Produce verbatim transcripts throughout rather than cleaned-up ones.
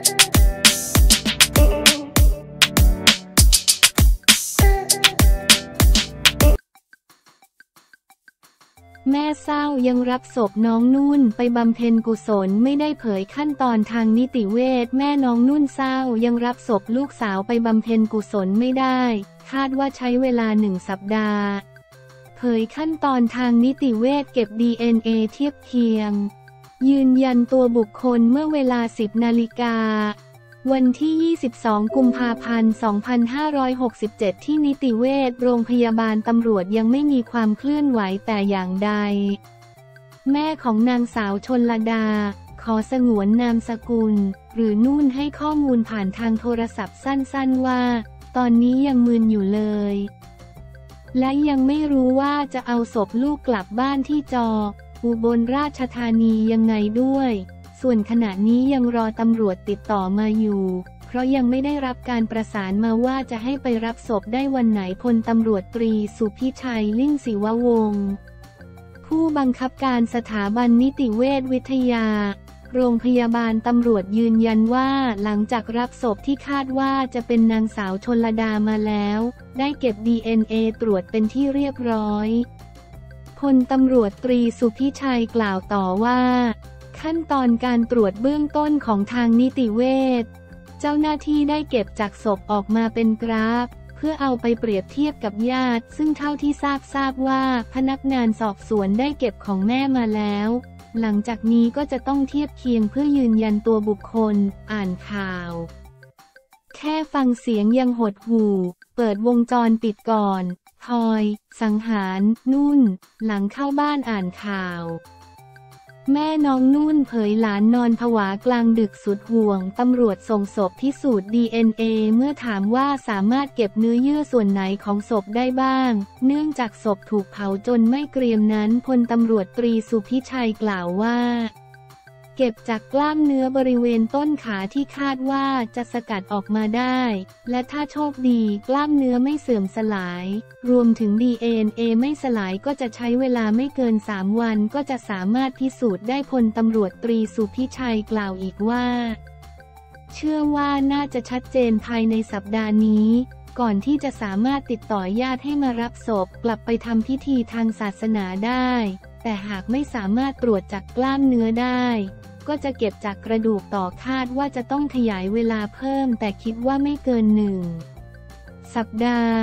แม่เศร้ายังรับศพน้องนุ่นไปบำเพ็ญกุศลไม่ได้เผยขั้นตอนทางนิติเวชแม่น้องนุ่นเศร้ายังรับศพลูกสาวไปบำเพ็ญกุศลไม่ได้คาดว่าใช้เวลาหนึ่งสัปดาห์เผยขั้นตอนทางนิติเวชเก็บ ดี เอ็น เอ เทียบเคียงยืนยันตัวบุคคลเมื่อเวลา สิบนาฬิกาวันที่ ยี่สิบสอง กุมภาพันธ์ สองพันห้าร้อยหกสิบเจ็ด ที่นิติเวชโรงพยาบาลตำรวจยังไม่มีความเคลื่อนไหวแต่อย่างใดแม่ของนางสาวชลดาขอสงวนนามสกุลหรือนุ่นให้ข้อมูลผ่านทางโทรศัพท์สั้นๆว่าตอนนี้ยังมึนอยู่เลยและยังไม่รู้ว่าจะเอาศพลูกกลับบ้านที่จออุบลราชธานียังไงด้วยส่วนขณะนี้ยังรอตำรวจติดต่อมาอยู่เพราะยังไม่ได้รับการประสานมาว่าจะให้ไปรับศพได้วันไหนพลตำรวจตรีสุพิชัยลิ่งศิววงศ์ผู้บังคับการสถาบันนิติเวชวิทยาโรงพยาบาลตำรวจยืนยันว่าหลังจากรับศพที่คาดว่าจะเป็นนางสาวชลดามาแล้วได้เก็บ ดี เอ็น เอ ตรวจเป็นที่เรียบร้อยพลตำรวจตรีสุพิชัยกล่าวต่อว่าขั้นตอนการตรวจเบื้องต้นของทางนิติเวชเจ้าหน้าที่ได้เก็บจากศพออกมาเป็นกราฟเพื่อเอาไปเปรียบเทียบกับญาติซึ่งเท่าที่ทราบทราบว่าพนักงานสอบสวนได้เก็บของแม่มาแล้วหลังจากนี้ก็จะต้องเทียบเคียงเพื่อยืนยันตัวบุคคลอ่านข่าวแค่ฟังเสียงยังหดหู่เปิดวงจรปิดก่อนพลอยสังหารนุ่นหลังเข้าบ้านอ่านข่าวแม่น้องนุ่นเผยหลานนอนผวากลางดึกสุดห่วงตำรวจส่งศพพิสูจน์ ดี เอ็น เอ เมื่อถามว่าสามารถเก็บเนื้อเยื่อส่วนไหนของศพได้บ้างเนื่องจากศพถูกเผาจนไม่เกรียมนั้นพลตำรวจตรีสุพิชัยกล่าวว่าเก็บจากกล้ามเนื้อบริเวณต้นขาที่คาดว่าจะสกัดออกมาได้และถ้าโชคดีกล้ามเนื้อไม่เสื่อมสลายรวมถึง ดี เอ็น เอ ไม่สลายก็จะใช้เวลาไม่เกินสามวันก็จะสามารถพิสูจน์ได้พลตำรวจตรีสุพิชัยกล่าวอีกว่าเชื่อว่าน่าจะชัดเจนภายในสัปดาห์นี้ก่อนที่จะสามารถติดต่อญาติให้มารับศพกลับไปทำพิธีทางศาสนาได้แต่หากไม่สามารถตรวจจากกล้ามเนื้อได้ก็จะเก็บจากกระดูกต่อคาดว่าจะต้องขยายเวลาเพิ่มแต่คิดว่าไม่เกินหนึ่งสัปดาห์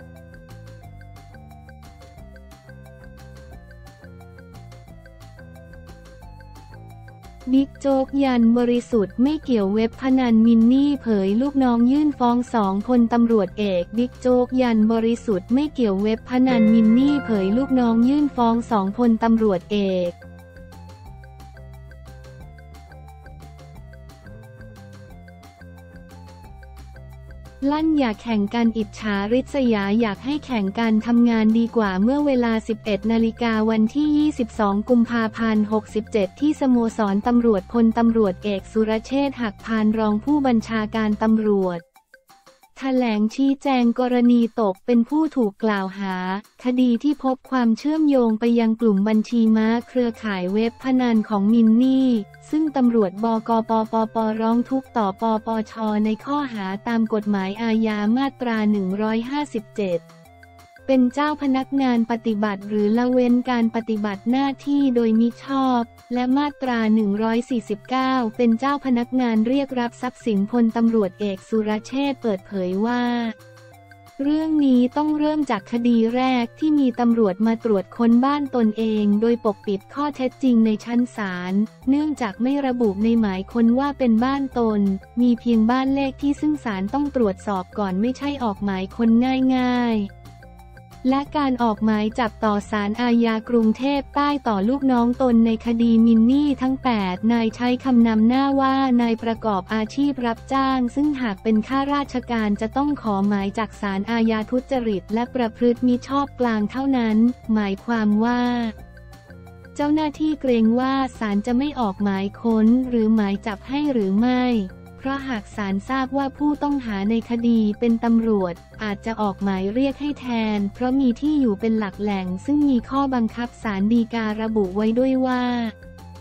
บิ๊กโจ๊กยันบริสุทธิ์ไม่เกี่ยวเว็บพนันมินนี่เผยลูกน้องยื่นฟ้องสองพลตำรวจเอกบิ๊กโจ๊กยันบริสุทธิ์ไม่เกี่ยวเว็บพนันมินนี่เผยลูกน้องยื่นฟ้องสองพลตำรวจเอกลั่นอย่าแข่งกันอิจฉาริษยาอยากให้แข่งกันทำงานดีกว่าเมื่อเวลา สิบเอ็ดนาฬิกาวันที่ ยี่สิบสอง กุมภาพันธ์ หกสิบเจ็ด ที่สโมสรตำรวจพลตำรวจเอกสุรเชษฐ์หักพานรองผู้บัญชาการตำรวจแถลงชี้แจงกรณีตกเป็นผู้ถูกกล่าวหาคดีที่พบความเชื่อมโยงไปยังกลุ่มบัญชีม้าเครือข่ายเว็บพนันของมินนี่ซึ่งตำรวจบกปปปร้องทุกข์ต่อปปชในข้อหาตามกฎหมายอาญามาตราหนึ่งร้อยห้าสิบเจ็ดเป็นเจ้าพนักงานปฏิบัติหรือละเว้นการปฏิบัติหน้าที่โดยมิชอบและมาตราหนึ่งร้อยสี่สิบเก้าเป็นเจ้าพนักงานเรียกรับทรัพย์สินพลตำรวจเอกสุรเชษฐ์เปิดเผยว่าเรื่องนี้ต้องเริ่มจากคดีแรกที่มีตำรวจมาตรวจค้นบ้านตนเองโดยปกปิดข้อเท็จจริงในชั้นศาลเนื่องจากไม่ระบุในหมายค้นว่าเป็นบ้านตนมีเพียงบ้านเลขที่ซึ่งศาลต้องตรวจสอบก่อนไม่ใช่ออกหมายค้นง่ายๆและการออกหมายจับต่อศาลอาญากรุงเทพใต้ต่อลูกน้องตนในคดีมินนี่ทั้งแปดนายใช้คำนำหน้าว่านายประกอบอาชีพรับจ้างซึ่งหากเป็นข้าราชการจะต้องขอหมายจากศาลอาญาทุจริตและประพฤติมิชอบกลางเท่านั้นหมายความว่าเจ้าหน้าที่เกรงว่าศาลจะไม่ออกหมายค้นหรือหมายจับให้หรือไม่เพราะหากศาลทราบว่าผู้ต้องหาในคดีเป็นตำรวจอาจจะออกหมายเรียกให้แทนเพราะมีที่อยู่เป็นหลักแหล่งซึ่งมีข้อบังคับศาลฎีการะบุไว้ด้วยว่า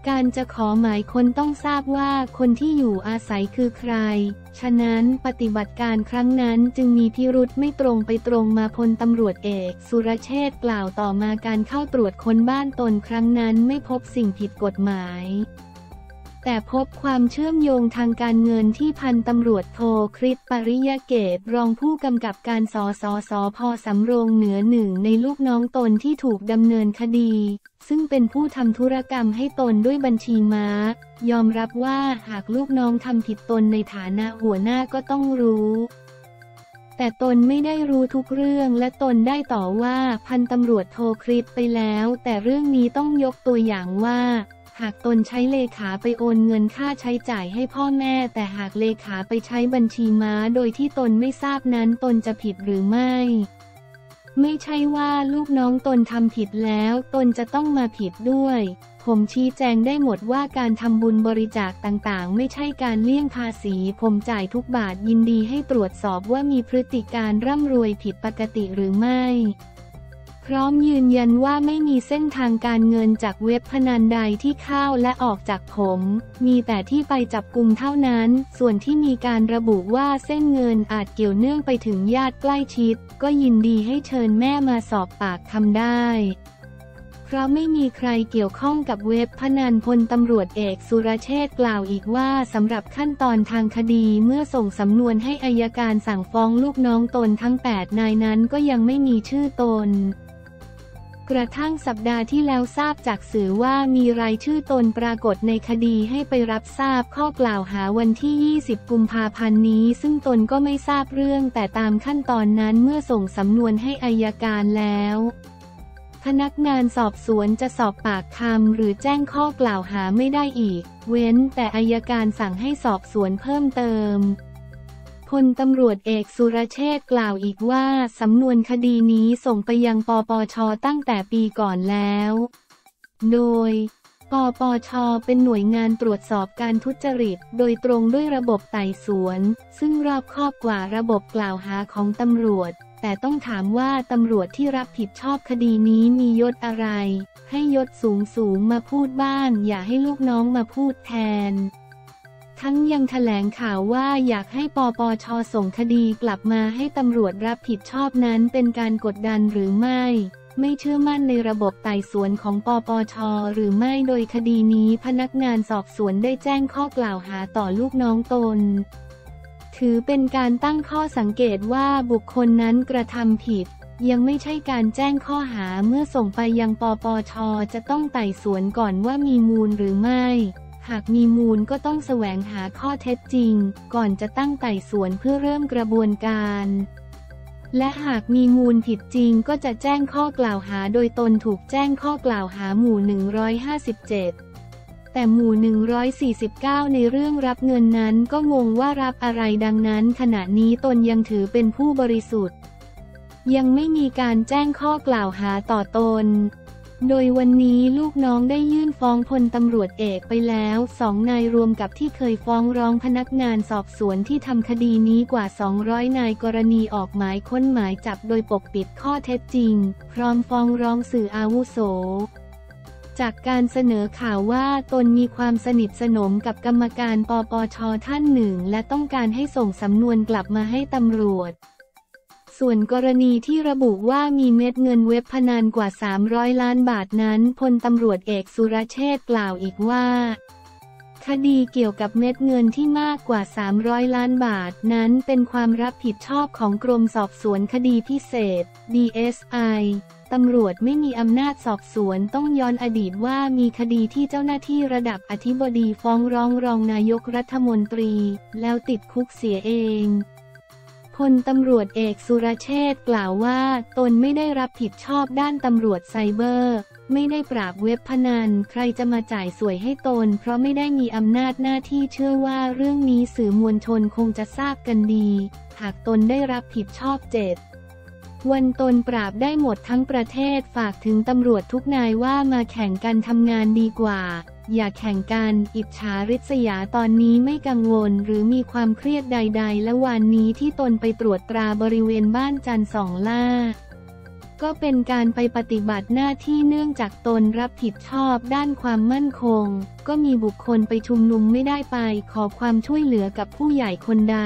การจะขอหมายค้นต้องทราบว่าคนที่อยู่อาศัยคือใครฉะนั้นปฏิบัติการครั้งนั้นจึงมีพิรุธไม่ตรงไปตรงมาพลตำรวจเอกสุรเชษฐ์กล่าวต่อมาการเข้าตรวจค้นบ้านตนครั้งนั้นไม่พบสิ่งผิดกฎหมายแต่พบความเชื่อมโยงทางการเงินที่พันตำรวจโทคริสปริยเกตรองผู้กำกับการสสสพสำโรงเหนือหนึ่งในลูกน้องตนที่ถูกดำเนินคดีซึ่งเป็นผู้ทำธุรกรรมให้ตนด้วยบัญชีม้ายอมรับว่าหากลูกน้องทำผิดตนในฐานะหัวหน้าก็ต้องรู้แต่ตนไม่ได้รู้ทุกเรื่องและตนได้ต่อว่าพันตำรวจโทคริสไปแล้วแต่เรื่องนี้ต้องยกตัวอย่างว่าหากตนใช้เลขาไปโอนเงินค่าใช้จ่ายให้พ่อแม่แต่หากเลขาไปใช้บัญชีม้าโดยที่ตนไม่ทราบนั้นตนจะผิดหรือไม่ไม่ใช่ว่าลูกน้องตนทำผิดแล้วตนจะต้องมาผิดด้วยผมชี้แจงได้หมดว่าการทำบุญบริจาคต่างๆไม่ใช่การเลี่ยงภาษีผมจ่ายทุกบาทยินดีให้ตรวจสอบว่ามีพฤติการร่ำรวยผิดปกติหรือไม่พร้อมยืนยันว่าไม่มีเส้นทางการเงินจากเว็บพนันใดที่เข้าและออกจากผมมีแต่ที่ไปจับกุมเท่านั้นส่วนที่มีการระบุว่าเส้นเงินอาจเกี่ยวเนื่องไปถึงญาติใกล้ชิดก็ยินดีให้เชิญแม่มาสอบปากคำได้เพราะไม่มีใครเกี่ยวข้องกับเว็บพนันพลตำรวจเอกสุรเชษฐ์กล่าวอีกว่าสำหรับขั้นตอนทางคดีเมื่อส่งสำนวนให้อัยการสั่งฟ้องลูกน้องตนทั้งแปดนายนั้นก็ยังไม่มีชื่อตนกระทั่งสัปดาห์ที่แล้วทราบจากสื่อว่ามีรายชื่อตนปรากฏในคดีให้ไปรับทราบข้อกล่าวหาวันที่ยี่สิบกุมภาพันธ์นี้ซึ่งตนก็ไม่ทราบเรื่องแต่ตามขั้นตอนนั้นเมื่อส่งสำนวนให้อัยการแล้วพนักงานสอบสวนจะสอบปากคำหรือแจ้งข้อกล่าวหาไม่ได้อีกเว้นแต่อัยการสั่งให้สอบสวนเพิ่มเติมพลตำรวจเอกสุรเชษฐ์กล่าวอีกว่าสำนวนคดีนี้ส่งไปยังปปช.ตั้งแต่ปีก่อนแล้วโดยปปช.เป็นหน่วยงานตรวจสอบการทุจริตโดยตรงด้วยระบบไต่สวนซึ่งรอบคอบกว่าระบบกล่าวหาของตำรวจแต่ต้องถามว่าตำรวจที่รับผิดชอบคดีนี้มียศอะไรให้ยศสูงสูงมาพูดบ้างอย่าให้ลูกน้องมาพูดแทนทั้งยังแถลงข่าวว่าอยากให้ปปช.ส่งคดีกลับมาให้ตำรวจรับผิดชอบนั้นเป็นการกดดันหรือไม่ไม่เชื่อมั่นในระบบไต่สวนของปปช.หรือไม่โดยคดีนี้พนักงานสอบสวนได้แจ้งข้อกล่าวหาต่อลูกน้องตนถือเป็นการตั้งข้อสังเกตว่าบุคคลนั้นกระทำผิดยังไม่ใช่การแจ้งข้อหาเมื่อส่งไปยังปปช.จะต้องไต่สวนก่อนว่ามีมูลหรือไม่หากมีมูลก็ต้องแสวงหาข้อเท็จจริงก่อนจะตั้งไต่สวนเพื่อเริ่มกระบวนการและหากมีมูลผิดจริงก็จะแจ้งข้อกล่าวหาโดยตนถูกแจ้งข้อกล่าวหาหมู่หนึ่งร้อยห้าสิบเจ็ดแต่หมู่หนึ่งร้อยสี่สิบเก้าในเรื่องรับเงินนั้นก็งงว่ารับอะไรดังนั้นขณะนี้ตนยังถือเป็นผู้บริสุทธิ์ยังไม่มีการแจ้งข้อกล่าวหาต่อตนโดยวันนี้ลูกน้องได้ยื่นฟ้องพลตำรวจเอกไปแล้วสองนายรวมกับที่เคยฟ้องร้องพนักงานสอบสวนที่ทำคดีนี้กว่าสองร้อยนายกรณีออกหมายค้นหมายจับโดยปกปิดข้อเท็จจริงพร้อมฟ้องร้องสื่ออาวุโสจากการเสนอข่าวว่าตนมีความสนิทสนมกับกรรมการปปช.ท่านหนึ่งและต้องการให้ส่งสำนวนกลับมาให้ตำรวจส่วนกรณีที่ระบุว่ามีเม็ดเงินเว็บพนันกว่าสามร้อยล้านบาทนั้นพลตำรวจเอกสุรเชษฐ์กล่าวอีกว่าคดีเกี่ยวกับเม็ดเงินที่มากกว่าสามร้อยล้านบาทนั้นเป็นความรับผิดชอบของกรมสอบสวนคดีพิเศษ ดี เอส ไอ ตำรวจไม่มีอำนาจสอบสวนต้องย้อนอดีตว่ามีคดีที่เจ้าหน้าที่ระดับอธิบดีฟ้องร้องรองนายกรัฐมนตรีแล้วติดคุกเสียเองพลตำรวจเอกสุรเชษฐ์กล่าวว่าตนไม่ได้รับผิดชอบด้านตำรวจไซเบอร์ไม่ได้ปราบเว็บพนันใครจะมาจ่ายสวยให้ตนเพราะไม่ได้มีอำนาจหน้าที่เชื่อว่าเรื่องนี้สื่อมวลชนคงจะทราบกันดีหากตนได้รับผิดชอบเจ็ดวันตนปราบได้หมดทั้งประเทศฝากถึงตำรวจทุกนายว่ามาแข่งกันทำงานดีกว่าอย่าแข่งกันอิจฉาริษยาตอนนี้ไม่กังวลหรือมีความเครียดใดๆและวันนี้ที่ตนไปตรวจตราบริเวณบ้านจันทร์สองล่าก็เป็นการไปปฏิบัติหน้าที่เนื่องจากตนรับผิดชอบด้านความมั่นคงก็มีบุคคลไปชุมนุมไม่ได้ไปขอความช่วยเหลือกับผู้ใหญ่คนใด